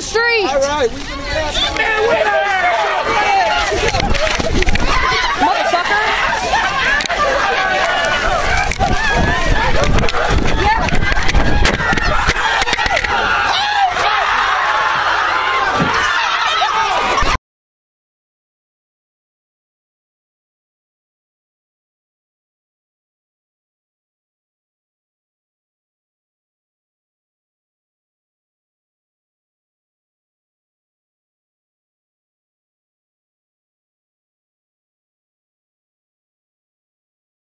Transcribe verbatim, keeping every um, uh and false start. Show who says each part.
Speaker 1: street.
Speaker 2: All right, we gonna get out. Man,